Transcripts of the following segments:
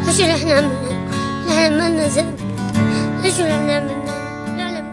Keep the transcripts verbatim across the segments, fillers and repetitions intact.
ايش اللي احنا عملنا؟ احنا عملنا ذنب. ايش اللي احنا عملنا؟ لا لا.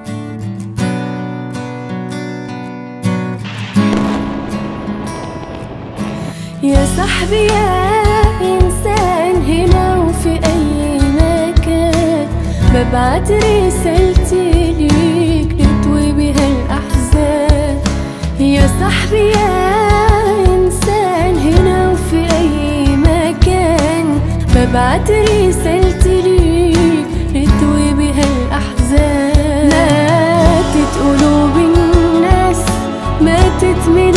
يا صاحبي يا إنسان هنا وفي أي مكان، ببعت رسالتي ليك لتوي بها الأحزان. يا صاحبي يا إنسان هنا وفي أي مكان، ببعت رسالتي ليك لتوي بها الأحزان. ماتت قلوب الناس، ماتت من